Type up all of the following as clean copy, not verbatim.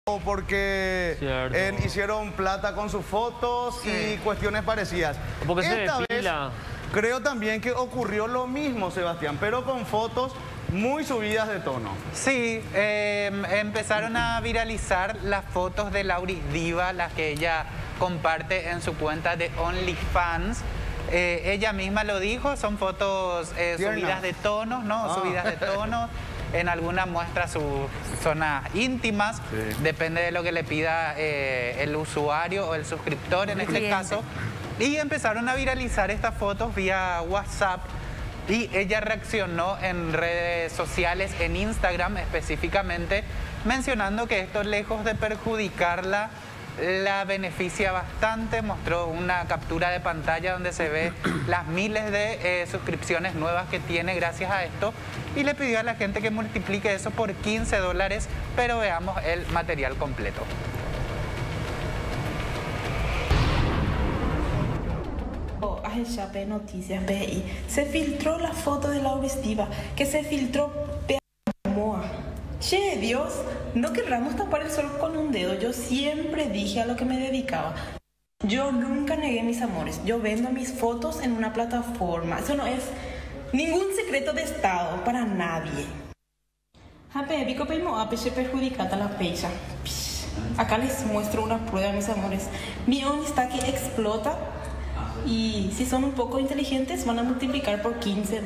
o porque hicieron plata con sus fotos y cuestiones parecidas. Porque Esta se vez creo también que ocurrió lo mismo, Sebastián, pero con fotos muy subidas de tono. Sí, empezaron a viralizar las fotos de Lauris Diva, las que ella comparte en su cuenta de OnlyFans. Ella misma lo dijo, son fotos subidas de tonos, ¿no? Subidas de tonos. En algunas muestra sus zonas íntimas, depende de lo que le pida el usuario o el suscriptor en este caso. Y empezaron a viralizar estas fotos vía WhatsApp. Y ella reaccionó en redes sociales, en Instagram específicamente, mencionando que esto, lejos de perjudicarla, la beneficia bastante. Mostró una captura de pantalla donde se ve las miles de suscripciones nuevas que tiene gracias a esto, y le pidió a la gente que multiplique eso por $15, pero veamos el material completo. Agencia de Noticias BI. Se filtró la foto de Lauris Diva, que se filtró Moa. Che, Dios, no querramos tapar el sol con un dedo. Yo siempre dije a lo que me dedicaba. Yo nunca negué mis amores. Yo vendo mis fotos en una plataforma. Eso no es ningún secreto de Estado para nadie. Acá les muestro una prueba, mis amores. Mi OnlyStack explota. Y si son un poco inteligentes, van a multiplicar por $15.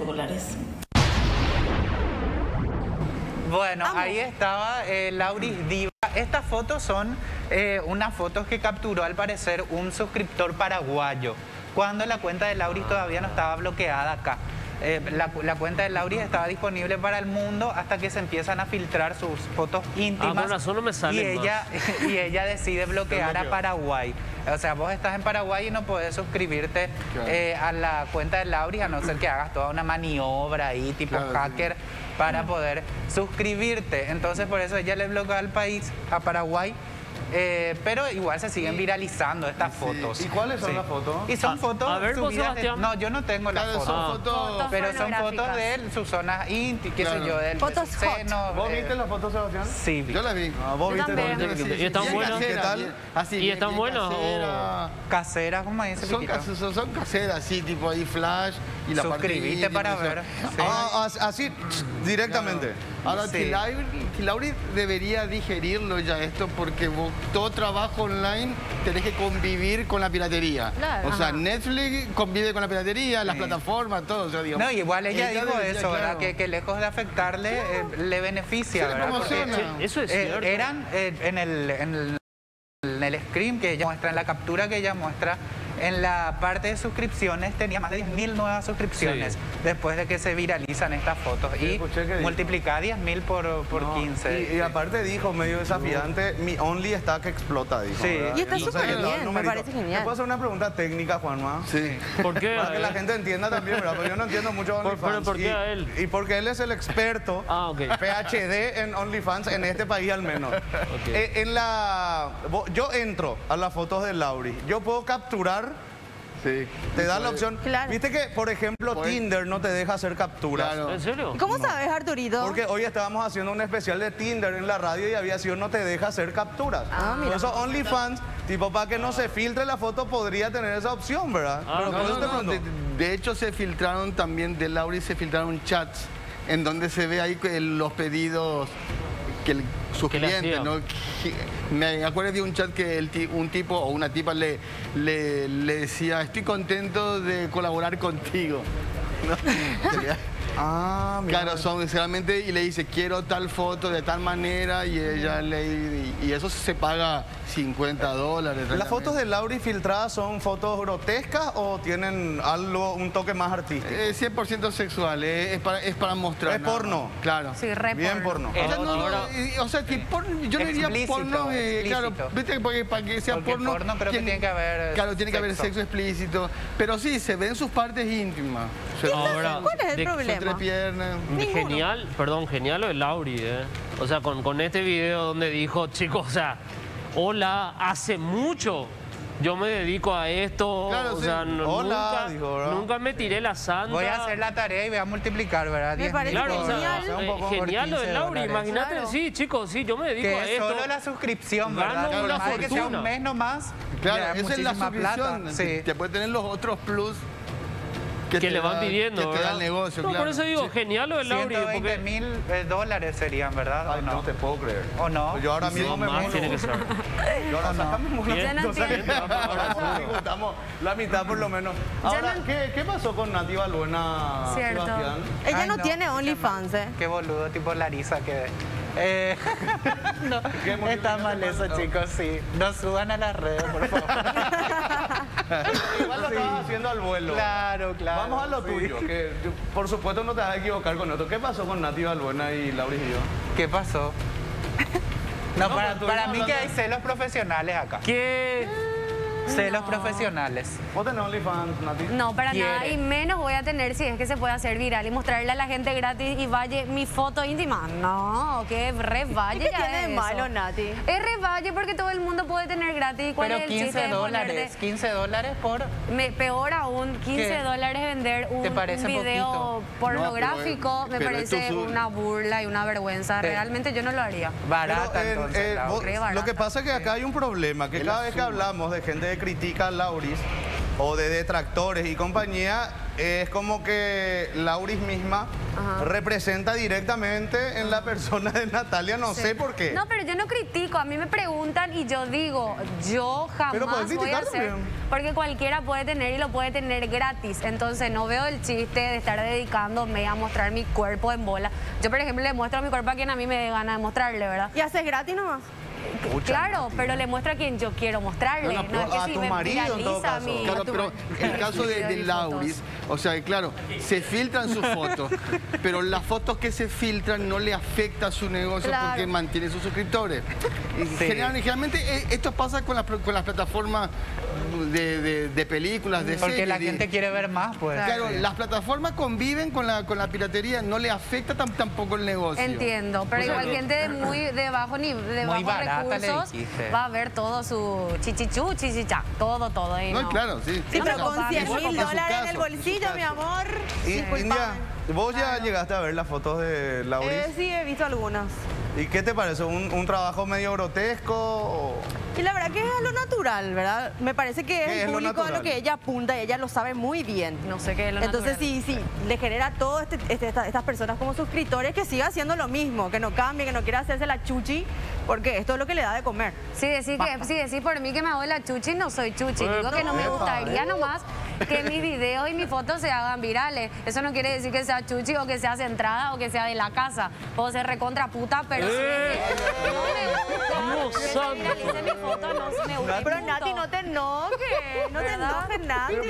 Bueno, ahí estaba Lauris Diva. Estas fotos son unas fotos que capturó al parecer un suscriptor paraguayo, cuando la cuenta de Lauris todavía no estaba bloqueada acá. La cuenta de Lauris estaba disponible para el mundo hasta que se empiezan a filtrar sus fotos íntimas. Por razón no me salen y ella decide bloquear a Paraguay. O sea, vos estás en Paraguay y no podés suscribirte a la cuenta de Lauris, a no ser que hagas toda una maniobra ahí, tipo hacker, para poder suscribirte. Entonces, por eso ella le bloqueó al país, a Paraguay. Pero igual se siguen viralizando estas fotos. ¿Y cuáles son las fotos? Y son fotos subidas de... No, yo no tengo las fotos. Pero son fotos de sus zonas íntimas, qué sé yo, de sus senos. ¿Vos viste las fotos, Sebastián? Sí. Yo las vi. ¿Vos viste? ¿Y están buenas? ¿Qué tal? ¿Y están buenas? Caseras, como dice son caseras, sí, tipo ahí flash y la suscribiste para ver. Así, directamente. Ahora, Lauris debería digerirlo ya esto, porque vos, todo trabajo online tenés que convivir con la piratería. Claro. O sea, Netflix convive con la piratería, las plataformas, todo. O sea, digamos, no, igual ella dijo eso, ¿verdad? Que lejos de afectarle, le beneficia, ¿verdad? Porque eso es cierto. Eran en el screen que ella muestra, en la captura que ella muestra, en la parte de suscripciones tenía más de 10.000 nuevas suscripciones después de que se viralizan estas fotos. Y multiplica 10.000 por 15. Y aparte dijo, medio desafiante, mi OnlyStack explota, dijo. Sí. Y está súper bien, me parece genial. ¿Te puedo hacer una pregunta técnica, Juanma? Sí. ¿Por qué? Para que la gente entienda también, ¿verdad? Porque yo no entiendo mucho OnlyFans. ¿Por qué a él? Y porque él es el experto PhD en OnlyFans, en este país al menos. Yo entro a las fotos de Lauris. Yo puedo capturar. Sí. Te da la opción. Claro. Viste que, por ejemplo, Tinder no te deja hacer capturas. Claro. ¿En serio? ¿Y cómo sabes, Arturito? Porque hoy estábamos haciendo un especial de Tinder en la radio y había sido no te deja hacer capturas. Por eso OnlyFans, tipo, para que no se filtre la foto, podría tener esa opción, ¿verdad? Pero de hecho, se filtraron también de Lauris, se filtraron chats en donde se ve ahí los pedidos que sus clientes, ¿no? Me acuerdo de un chat que un tipo o una tipa le decía, estoy contento de colaborar contigo, ¿no? Claro, son realmente, y le dice, quiero tal foto de tal manera, y ella y eso se paga $50. ¿Las fotos de Lauris filtradas son fotos grotescas o tienen un toque más artístico? 100% sexual, es para mostrar. ¿Es porno? Claro. Sí, bien porno. O sea, que yo no diría porno, claro, viste, porque para que sea porno, pero tiene que haber tiene que haber sexo explícito, pero sí, se ven sus partes íntimas. ¿Cuál es el problema? Piernas. Genial, genial lo de Lauris, O sea, con este video donde dijo, chicos, o sea, hola, hace mucho yo me dedico a esto, Claro, o sí. sea, Hola, dijo, ¿verdad? nunca me tiré la santa. Voy a hacer la tarea y voy a multiplicar, ¿verdad? Me 10.000 parece Claro, o sea, genial. un poco genial lo de por Lauri, 15 imagínate, Claro. sí, chicos, sí, yo me dedico Que a es esto. solo la suscripción, ¿verdad? Gano Por una más de que sea fortuna. un mes nomás, Claro, ya esa es la muchísima plata. suscripción. Sí. Que puede tener los otros plus Que te le van da- pidiendo, que te da ¿verdad? el negocio, No, claro. por eso digo, genial lo de Lauri, 120.000 porque... dólares serían, ¿verdad? Ay, ¿O no no? te puedo creer. ¿O no? Yo ahora Sí, mismo me más muero. tiene que ser. Yo ahora sacame una Bien. Yo no entiendo. Ahora estamos la mitad por lo menos. Ahora, ¿qué pasó con Nati Balbuena, Cierto. Sebastián? Ella Ay, no tiene qué OnlyFans, mal. ¿eh? Qué boludo, tipo Larisa que... no, ¿Qué motivo está que mal te eso, faltó? chicos, sí. No suban a las redes, por favor. Igual lo estabas haciendo al vuelo. Claro, claro. Vamos a lo sí. tuyo, que por supuesto no te vas a equivocar con esto. ¿Qué pasó con Nati Balbuena y Lauri y yo? ¿Qué pasó? No, No, para pero estuvimos mí que hablando- hay celos profesionales acá. ¿Qué? Celos profesionales. ¿Vos tenés OnlyFans, Nati? No, para nada. Quiere. Y menos voy a tener si es que se puede hacer viral y mostrarle a la gente gratis y vaya mi foto íntima. No, que re valle ¿Qué ya tiene es de eso. malo, Nati? Es re valle porque todo el mundo puede tener gratis. ¿Cuál Pero es el chiste 15 de dólares. 15 dólares por... peor aún, 15 ¿Qué? dólares vender ¿Te parece un video poquito? pornográfico, No, me pero parece esto es una burla y una vergüenza. Sí. Realmente yo no lo haría. Barata, Pero, entonces. Laura. vos- Re barata. lo que pasa es que acá hay un problema, que cada vez que hablamos de gente que critica a Lauris o de detractores y compañía, es como que Lauris misma representa directamente en la persona de Natalia, no sé por qué. No, pero yo no critico. A mí me preguntan y yo digo, yo Pero podés jamás voy a criticar hacer... también. Porque cualquiera puede tener y lo puede tener gratis. Entonces no veo el chiste de estar dedicándome a mostrar mi cuerpo en bola. Yo, por ejemplo, le muestro mi cuerpo a quien a mí me dé ganas de mostrarle, ¿verdad? ¿Y haces gratis nomás? Claro, pero le muestro a quien yo quiero mostrarle. Bueno, No es que a si tu me marido, en todo viraliza caso. mi... Claro, a tu pero marido. el caso de Y Lauris, fotos. o sea, claro, se filtran sus fotos, pero las fotos que se filtran no le afecta a su negocio Claro. porque mantiene sus suscriptores. Y Sí. generalmente esto pasa con las plataformas de películas, de Porque series. la gente quiere ver más, pues. Claro, Sí. las plataformas conviven con la piratería, no le afecta tampoco el negocio. Entiendo, pero O sea, igual no. gente de bajo de Muy bajos barata, le recursos dijiste. va a ver todo su chichichú, chichichá, todo. Y No, claro, sí. Sí, No pero me con copa, 100 no me mil copa. En su dólares en caso, el bolsillo, en su mi caso. amor. Y, Disculpame. India, ¿vos ya llegaste a ver las fotos de Lauris? Sí, he visto algunas. ¿Y qué te parece? ¿Un trabajo medio grotesco? O... Y la verdad que es a lo natural, ¿verdad? Me parece que ¿Qué es es el lo público a natural? lo que ella apunta y ella lo sabe muy bien. No sé qué es lo Entonces, natural. sí, le genera a todas estas personas como suscriptores que siga haciendo lo mismo, que no cambie, que no quiera hacerse la chuchi, porque esto es lo que le da de comer. Si decís por mí que me hago la chuchi, no soy chuchi. Digo que no me gustaría nomás que mis videos y mis fotos se hagan virales. Eso no quiere decir que sea chuchi o que sea centrada o que sea de la casa. Puedo ser recontra puta, pero si no me gusta Dios que se santo. viralice mi foto, no me gusta. Pero punto. Nati, no te enojes, no te ¿Verdad? enojes,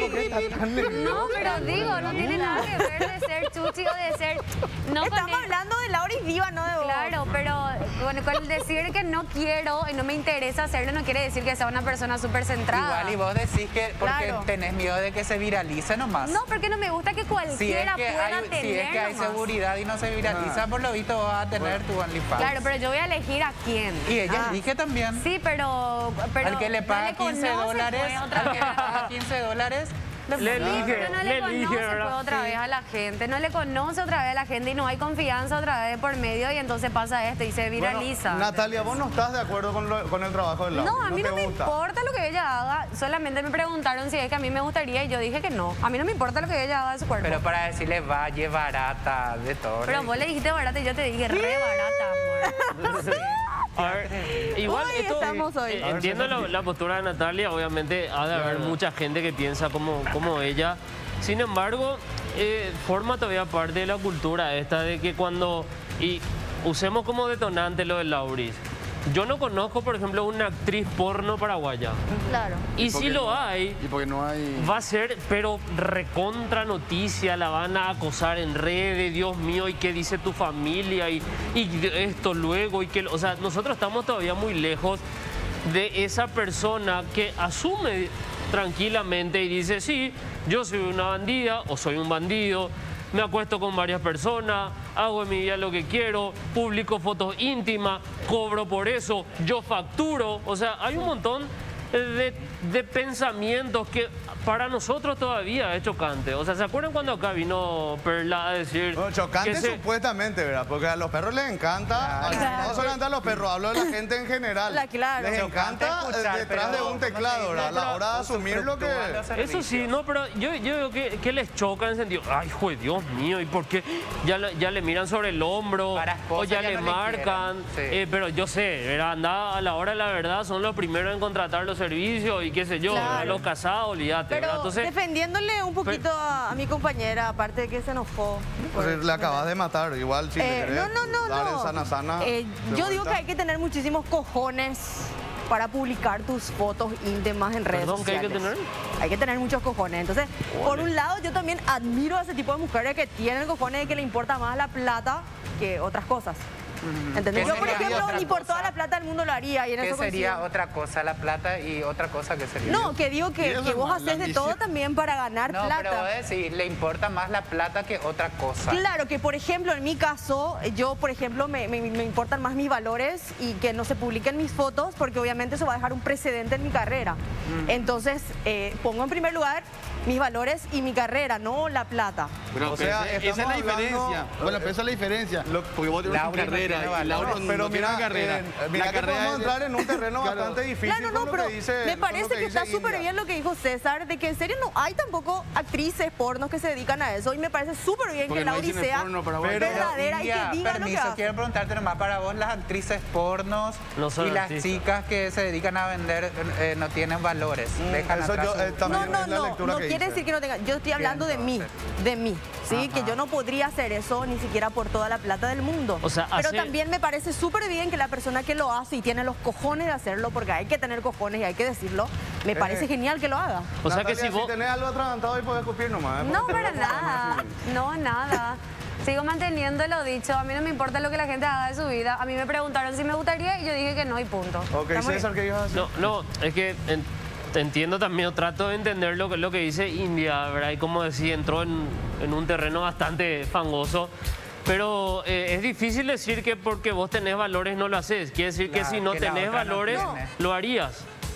Nati. No, pero digo, no tiene nada que ver de ser chuchi o de ser... No Estamos con el- hablando de Lauris Diva, no de vos. Claro, pero con decir que no quiero y no me interesa hacerlo no quiere decir que sea una persona súper centrada. Igual y vos decís que porque Claro. tenés miedo de que se viralice nomás. No, porque no me gusta que Si es cualquiera que pueda hay, tener si es que hay nomás. seguridad y no se viraliza, por lo visto vas a tener tu OnlyFans. Claro, pero yo voy a elegir a quién. Y ella elige también. Sí, pero Al que le no paga 15 conoce, dólares, pues, otra al que vez. le paga 15 dólares, Le Sí, elige, pero no le le elige, conoce pues, ¿verdad? otra vez a la gente, no le conoce otra vez a la gente y no hay confianza otra vez por medio y entonces pasa esto y se viraliza. Bueno, Natalia, ¿vos no estás de acuerdo con el trabajo de Lauris? No, a mí no te me gusta. importa lo que ella haga, solamente me preguntaron si es que a mí me gustaría y yo dije que no. A mí no me importa lo que ella haga de su cuerpo. pero para decirle valle, barata, de todo. Pero vos le dijiste barata y yo te dije re barata, amor. A ver, igual Hoy esto, estamos hoy. entiendo la postura de Natalia, obviamente ha de haber mucha gente que piensa como ella. Sin embargo, forma todavía parte de la cultura esta de que cuando, y usemos como detonante lo de Lauris, yo no conozco, por ejemplo, una actriz porno paraguaya. Claro. Y si porque lo no- hay, Y porque no hay... va a ser, pero recontra noticia, la van a acosar en redes, Dios mío, y qué dice tu familia, y esto luego, y que, o sea, nosotros estamos todavía muy lejos de esa persona que asume tranquilamente y dice, sí, yo soy una bandida o soy un bandido, me acuesto con varias personas, hago en mi vida lo que quiero, publico fotos íntimas, cobro por eso, yo facturo, o sea, hay un montón de pensamientos que para nosotros todavía es chocante. O sea, ¿se acuerdan cuando acá vino Perla a decir... Bueno, chocante que supuestamente, ¿verdad? Porque a los perros les encanta, Claro. no solamente a los perros, hablo de la gente en general. Claro. Les encanta escuchar, detrás de pero un teclado, ¿verdad? A la hora de asumir lo que... Eso sí, no, pero yo veo que les choca en el sentido, ay, joder, Dios mío, ¿y por qué? Ya le miran sobre el hombro, Para esposa o ya ya le no le marcan, quieren, sí. pero yo sé, ¿verdad? Anda, a la hora de la verdad son los primeros en contratar los servicios y qué sé yo, Claro. ¿verdad? Los casados, olvídate, ¿verdad? Pero Entonces, defendiéndole un poquito a mi compañera, aparte de que se enojó. Pues le acabas de matar, igual si le querés dar en sana. Yo digo que hay que tener muchísimos cojones para publicar tus fotos íntimas en redes Perdón, ¿qué hay sociales. que tener? Hay que tener muchos cojones. Entonces, por un lado, yo también admiro a ese tipo de mujeres que tienen cojones de que le importa más la plata que otras cosas. ¿Entendés? ¿Qué Yo, por sería ejemplo, otra ni por cosa? toda la plata del mundo lo haría. Y en ¿Qué eso sería coincido. otra cosa? La plata y otra cosa que sería. No, que digo Y que eso vos es la haces de todo ambición. también para ganar No, plata. pero sí, le importa más la plata que otra cosa. Claro, que por ejemplo, en mi caso, yo, por ejemplo, me importan más mis valores y que no se publiquen mis fotos porque obviamente eso va a dejar un precedente en mi carrera. Entonces, pongo en primer lugar mis valores y mi carrera, no la plata. Pero, O sea, esa es la estamos hablando- diferencia. Bueno, pero esa es la diferencia. Porque vos tienes una Laura no carrera tiene y Laura valor. no Pero tiene mira, una carrera. mira La que carrera podemos es de- entrar en un terreno Claro. bastante difícil. Claro, no, con lo pero que dice, me con lo parece que dice está súper India. bien lo que dijo César, de que en serio no hay tampoco actrices pornos que se dedican a eso y me parece súper bien Porque que no hay Lauri cine sea porno para vos. verdadera y India, que diga lo que permiso, hace. quiero preguntarte nomás para vos, las actrices pornos No son y las artistas. chicas que se dedican a vender no tienen valores. Dejan Eso atrás yo, su- también No, es la lectura no que quiere hice. decir que no tenga. Yo estoy hablando de mí, ¿sí? Que yo no podría hacer eso ni siquiera por toda la plata del mundo. O sea, pero hace- también me parece súper bien que la persona que lo hace y tiene los cojones de hacerlo, porque hay que tener cojones y hay que decirlo, me parece genial que lo haga. o sea que Natalia, si vos... tenés algo atragantado y podés escupir nomás. No, porque para te veo como nada. así. No, nada. Sigo manteniendo lo dicho. A mí no me importa lo que la gente haga de su vida. A mí me preguntaron si me gustaría y yo dije que no y punto. Ok, Está muy César, ¿qué ibas a decir? No, es que entiendo también, trato de entender lo que dice India, ¿verdad? Y como decía, entró en un terreno bastante fangoso. Pero es difícil decir que porque vos tenés valores no lo haces. Quiere decir que Claro, si no que la tenés otra no valores, tiene. lo harías.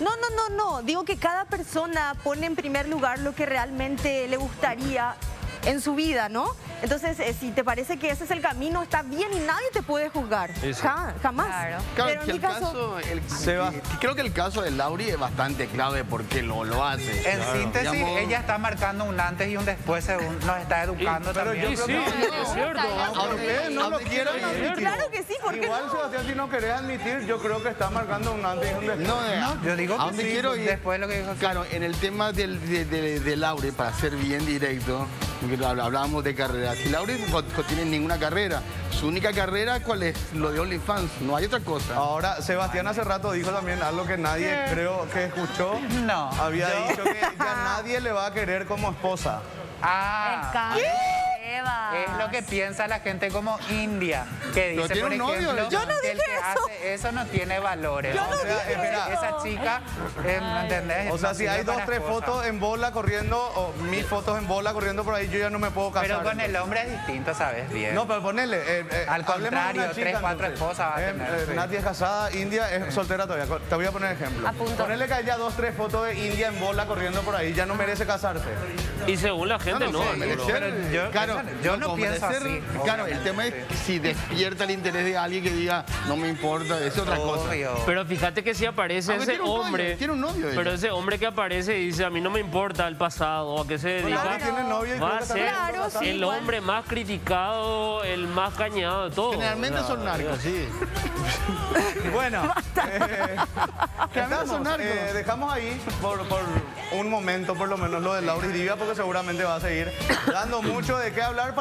No. Digo que cada persona pone en primer lugar lo que realmente le gustaría en su vida, ¿no? Entonces, si te parece que ese es el camino, está bien y nadie te puede juzgar. Eso. Jamás. Claro. Claro, Pero que en el mi caso... Seba. creo que el caso de Lauri es bastante clave porque lo hace. En síntesis, Digamos- ella está marcando un antes y un después, según nos está educando pero también. yo Sí, creo que- es cierto. Aunque ustedes no lo quieran admitir. Claro que sí, ¿por qué Igual, no? Sebastián, si no querés admitir, yo creo que está marcando un antes y un después. No, Yo digo ¿a que dónde sí, quiero ir? después de lo que dijo. Claro, en el tema de Lauri, para ser bien directo, porque hablábamos de carrera. Si Lauri no tiene ninguna carrera, su única carrera, ¿cuál es? Lo de OnlyFans, no hay otra cosa. Ahora, Sebastián hace rato dijo también algo que nadie creo que escuchó. No. Había yo- dicho que ya nadie le va a querer como esposa. Ah, Eva. es lo que piensa la gente como India, que Pero dice, tiene por un novio, ejemplo, yo no que el dije que eso. hace eso no tiene valores. Yo no O sea, dije espera. eso. Esa chica, ¿me entendés? O sea, No si sirve hay dos, para tres esposa. fotos en bola corriendo, o mis fotos en bola corriendo por ahí, yo ya no me puedo casar. Pero con el hombre es distinto, ¿sabes? Bien. No, pero ponele. Al hablemos de contrario, una chica, 3, 4 entonces. esposas va a tener, sí. Nadia es casada, India es soltera todavía. Te voy a poner ejemplo. Apunto. Ponele que haya 2, 3 fotos de India en bola corriendo por ahí, ya no merece casarse. Y según la gente, no. sé, merecer, pero yo- claro, yo no como pienso merecer, así, Claro, el obviamente. tema es si despierta el interés de alguien que diga, no me importa, es otra cosa. Obvio. Pero fíjate que si aparece Aunque ese tiene un novio, hombre, tiene un novio ella. pero ese hombre que aparece y dice, a mí no me importa el pasado, a qué se dedica, Claro, tiene novio y va creo a que ser también Claro, está sí, el igual. hombre más criticado, el más cañado de todo. Generalmente O sea, son narcos. sí. Bueno, Generalmente son narcos. dejamos ahí por un momento por lo menos lo de Lauri Divia porque seguramente va a seguir dando mucho de qué hablar.